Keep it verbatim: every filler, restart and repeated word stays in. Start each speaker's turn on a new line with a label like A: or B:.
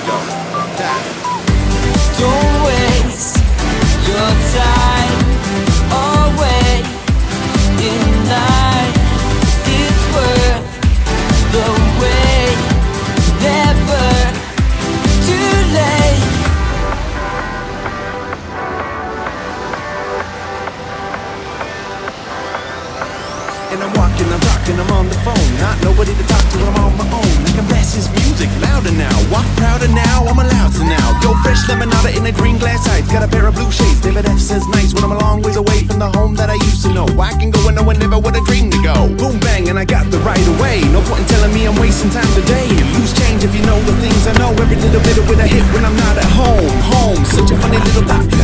A: go. That.
B: Don't waste your time away in life. It's worth the wait. Never too late.
A: And I'm walking, I'm talking, I'm on the phone. Not nobody to talk to, I'm on my own. I can blast this music louder now. Walk prouder now, I'm allowed to now. Go fresh lemonade in a green glass eyes. Got a pair of blue shades, David F says nice. When I'm a long ways away from the home that I used to know. I can go where no one ever would have dreamed to go. Boom bang, and I got the right away. No point in telling me I'm wasting time today. Lose change if you know the things I know. Every little bit of it I hit when I'm not at home. Home, such a funny little thought.